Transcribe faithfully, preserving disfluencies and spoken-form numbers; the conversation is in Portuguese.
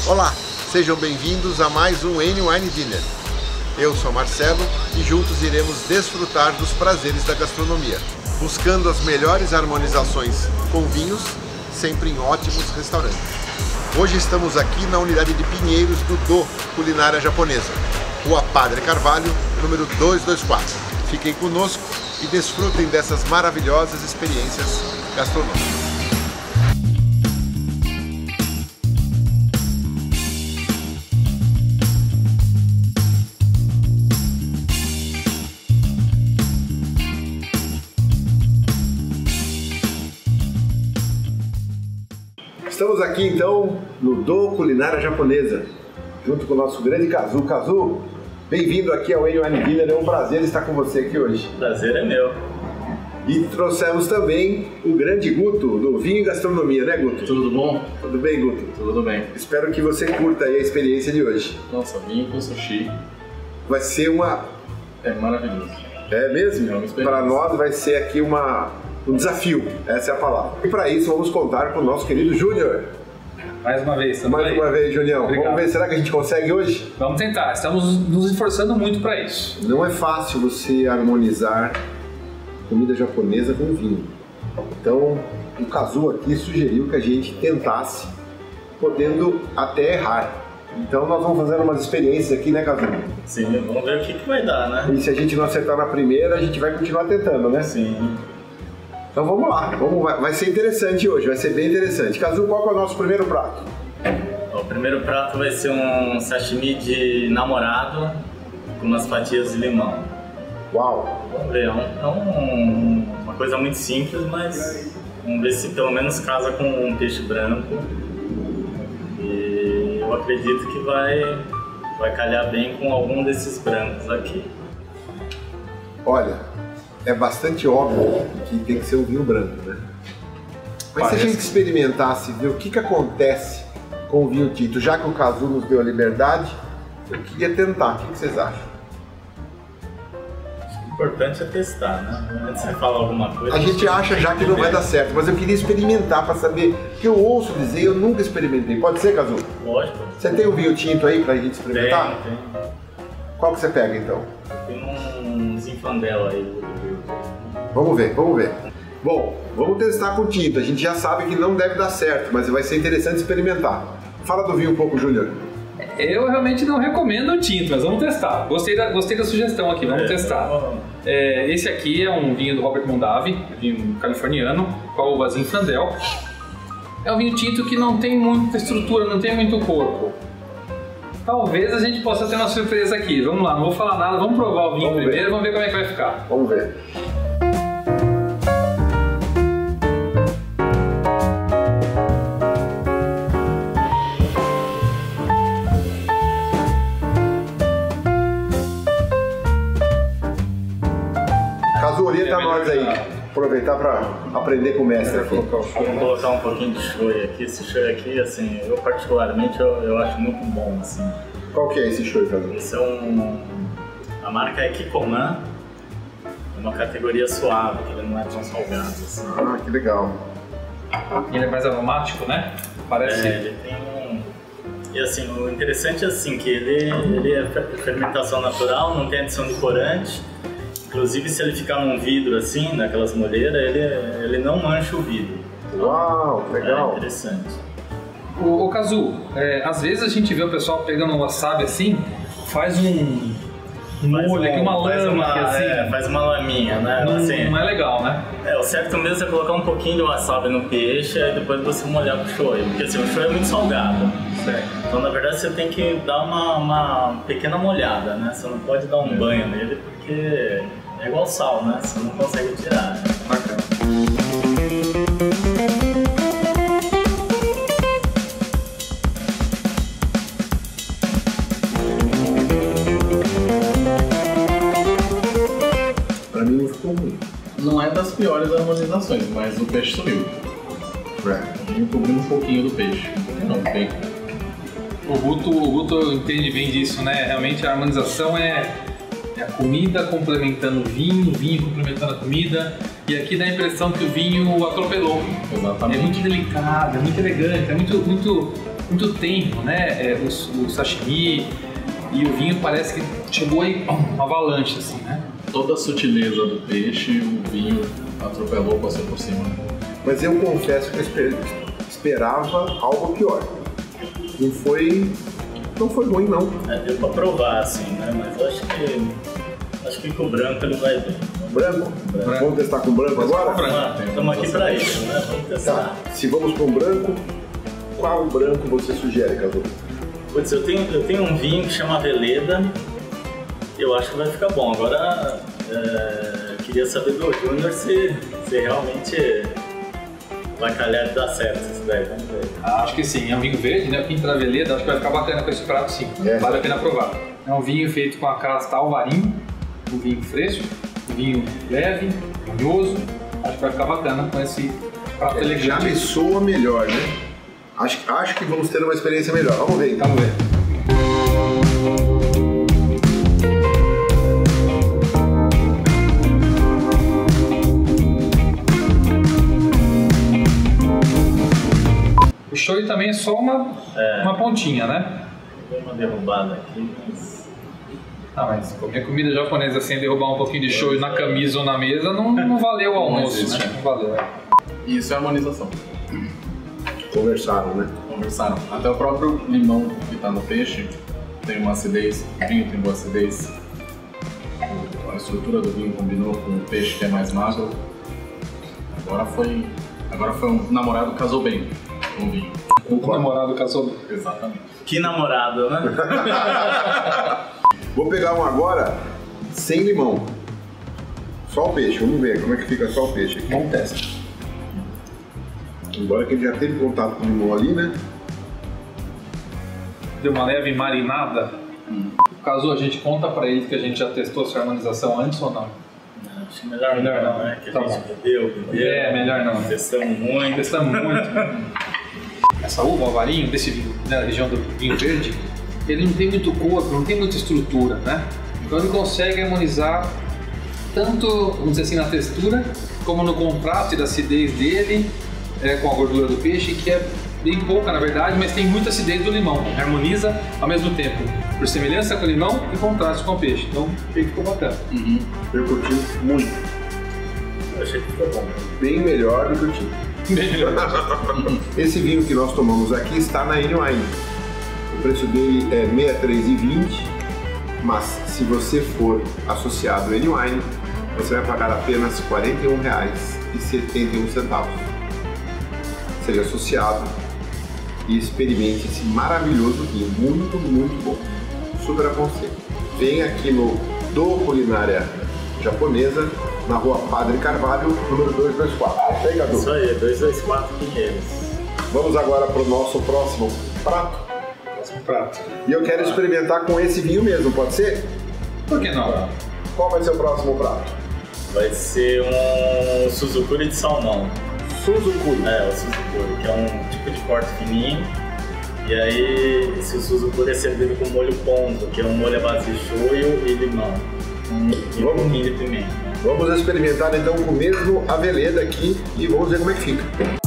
Olá, sejam bem-vindos a mais um Eni Wine Dinner. Eu sou Marcelo e juntos iremos desfrutar dos prazeres da gastronomia, buscando as melhores harmonizações com vinhos, sempre em ótimos restaurantes. Hoje estamos aqui na unidade de Pinheiros do Do Culinária Japonesa, Rua Padre Carvalho, número duzentos e vinte e quatro. Fiquem conosco e desfrutem dessas maravilhosas experiências gastronômicas. Estamos aqui então no Do Culinária Japonesa, junto com o nosso grande Kazu. Kazu, bem-vindo aqui ao Eni Wine Dinner, é um prazer estar com você aqui hoje. Prazer é meu. E trouxemos também o grande Guto, do Vinho e Gastronomia, né Guto? Tudo bom? Tudo bem, Guto? Tudo bem. Espero que você curta aí a experiência de hoje. Nossa, vinho com sushi. Vai ser uma... É maravilhoso. É mesmo? É uma experiência. Para nós vai ser aqui uma... um desafio, essa é a palavra. E para isso vamos contar com o nosso querido Júnior. Mais uma vez, estamos Mais aí. uma vez, Junião. Obrigado. Vamos ver, será que a gente consegue hoje? Vamos tentar, estamos nos esforçando muito para isso. Não é fácil você harmonizar comida japonesa com vinho. Então, o Kazu aqui sugeriu que a gente tentasse, podendo até errar. Então nós vamos fazer umas experiências aqui, né, Kazu? Sim, vamos ver o que, que vai dar, né? E se a gente não acertar na primeira, a gente vai continuar tentando, né? Sim. Então vamos lá, vamos, vai, vai ser interessante hoje, vai ser bem interessante. Kazu, qual que é o nosso primeiro prato? O primeiro prato vai ser um sashimi de namorado com umas fatias de limão. Uau! Vamos ver, é, um, é um, uma coisa muito simples, mas vamos ver se pelo menos casa com um peixe branco. E eu acredito que vai, vai calhar bem com algum desses brancos aqui. Olha, é bastante óbvio que tem que ser um vinho branco, né? Mas Parece. se a gente experimentasse, ver o que, que acontece com o vinho tinto, já que o Kazu nos deu a liberdade, eu queria tentar. O que, que vocês acham? O importante é testar, né? Antes de falar alguma coisa... A gente acha já que não vai dar certo, mas eu queria experimentar para saber, que eu ouço dizer, eu nunca experimentei. Pode ser, Kazu? Lógico. Você tem um vinho tinto aí pra gente experimentar? Tem, tem. Qual que você pega então? Tem um Zinfandel aí. Vamos ver, vamos ver. Bom, vamos testar com tinta. A gente já sabe que não deve dar certo, mas vai ser interessante experimentar. Fala do vinho um pouco, Júnior. Eu realmente não recomendo o tinto, mas vamos testar. Gostei da, gostei da sugestão aqui, vamos É, testar. vamos. É, esse aqui é um vinho do Robert Mondavi, vinho californiano, com a uva Zinfandel. É um vinho tinto que não tem muita estrutura, não tem muito corpo. Talvez a gente possa ter uma surpresa aqui. Vamos lá, não vou falar nada, vamos provar o vinho Vamos primeiro, ver. vamos ver como é que vai ficar. Vamos ver. Kazu, orienta nós aí. Aproveitar para aprender com o mestre aqui. Vamos colocar um pouquinho de shoyu aqui. Esse shoyu aqui, assim, eu particularmente eu, eu acho muito bom, assim. Qual que é esse shoyu, Kazu? Esse é um... A marca é Kikkoman. É uma categoria suave, que ele não é tão salgado, assim. Ah, que legal. Ele é mais aromático, né? Parece. É, ele tem um... E assim, o interessante é assim, que ele, ele é fermentação natural, não tem adição de corante. Inclusive, se ele ficar num vidro assim, naquelas molheiras, ele, ele não mancha o vidro. Uau, que É legal. interessante. O, o Kazu, é, às vezes a gente vê o pessoal pegando um wasabi assim, faz um, um Faz molho aqui, um- uma faz lama uma, aqui assim. é, faz uma laminha, né? Não, Assim, não é legal, né? é, o certo mesmo é colocar um pouquinho de wasabi no peixe e depois você molhar com o shoyu. Porque assim, o shoyu é muito salgado. Certo. Então, na verdade, você tem que dar uma, uma pequena molhada, né? Você não pode dar um banho nele porque é igual sal, né? Você não consegue tirar. Né? Bacana. Pra mim não ficou ruim. Não é das piores harmonizações, mas o peixe sumiu. É. Vinho cobrindo um pouquinho do peixe. Não, bem. O Guto, o Guto entende bem disso, né? Realmente a harmonização é, é a comida complementando o vinho, o vinho complementando a comida. E aqui dá a impressão que o vinho atropelou. Exatamente. É muito delicado, é muito elegante, é muito, muito muito tempo, né? É, o, o sashimi e o vinho parece que chegou aí uma avalanche, assim, né? Toda a sutileza do peixe, o vinho atropelou, passou por cima. Mas eu confesso que eu esper- esperava algo pior. Não foi, não foi ruim, não. É, deu pra provar, assim, né? Mas eu acho que, acho que com o branco ele vai bem. Branco? Branco. Vamos testar com branco agora? Estamos aqui pra isso, né? Vamos testar. Tá. Se vamos com branco, qual branco você sugere, Cadu? Putz, eu tenho, eu tenho um vinho que chama Veleda, eu acho que vai ficar bom. Agora, é, queria saber do Júnior se, se realmente vai calhar de dar certo isso daí. Vamos ver. Ah, acho que sim, é um vinho verde, né? O Quinta da Veleda, acho que vai ficar bacana com esse prato, sim. É. Vale a pena provar. É um vinho feito com a casta Alvarinho, um vinho fresco, um vinho leve, unhoso. Acho que vai ficar bacana com esse prato É, elegante. já me soa melhor, né? Acho, acho que vamos ter uma experiência melhor. Vamos ver, então. Vamos ver. O shoyu também é só uma, É. uma pontinha, né? Deu uma derrubada aqui, mas... Ah, mas comer comida japonesa sem derrubar um pouquinho de shoyu na camisa ou na mesa não, não valeu o almoço, existe. né? Não valeu. E isso é harmonização. Conversaram, né? Conversaram. Até o próprio limão que está no peixe tem uma acidez, o vinho tem boa acidez. A estrutura do vinho combinou com o peixe que é mais magro. Agora foi, agora foi um namorado que casou bem com o vinho. O namorado casou. Exatamente. Que namorado, né? Vou pegar um agora sem limão. Só o peixe, vamos ver como é que fica só o peixe aqui. Bom teste. Embora que ele já teve contato com o limão ali, né? Deu uma leve marinada. Caso a gente conta pra ele que a gente já testou essa harmonização antes ou não? Não, acho melhor, Melhor não, não, né? Que a tá gente bom. bebeu, bebeu. É, melhor não. Testamos muito. Testamos muito. Essa uva, o Alvarinho, desse vinho, da região do vinho verde, ele não tem muito corpo, não tem muita estrutura, né? Então ele consegue harmonizar tanto, vamos dizer assim, na textura, como no contraste da acidez dele é, com a gordura do peixe, que é bem pouca na verdade, mas tem muita acidez do limão. Harmoniza ao mesmo tempo, por semelhança com o limão e contraste com o peixe. Então o peixe ficou bacana. Uhum. Eu curti muito. Eu achei que ficou bom. Bem melhor do que eu tinha. Bem melhor. Esse vinho que nós tomamos aqui está na N-Wine. O preço dele é sessenta e três reais e vinte centavos, mas se você for associado ao N-Wine, você vai pagar apenas quarenta e um reais e setenta e um centavos. Seja associado e experimente esse maravilhoso vinho, muito, muito bom. Super aconselho. Vem aqui no Do Culinária Japonesa, na rua Padre Carvalho, número duzentos e vinte e quatro. Aí, Cadu. Isso aí, dois dois quatro Pinheiros. Vamos agora para o nosso próximo prato. Próximo prato. E eu quero experimentar com esse vinho mesmo, pode ser? Por que não? Qual vai ser o próximo prato? Vai ser um Suzukuri de salmão. Suzukuri. É, o Suzukuri, que é um tipo de corte fininho. E aí, esse Suzukuri é servido com molho ponzo, que é um molho à base de shoyu e limão. E um Vamos. pouquinho de pimenta. Vamos experimentar então com o mesmo a Veleda aqui e vamos ver como é que fica.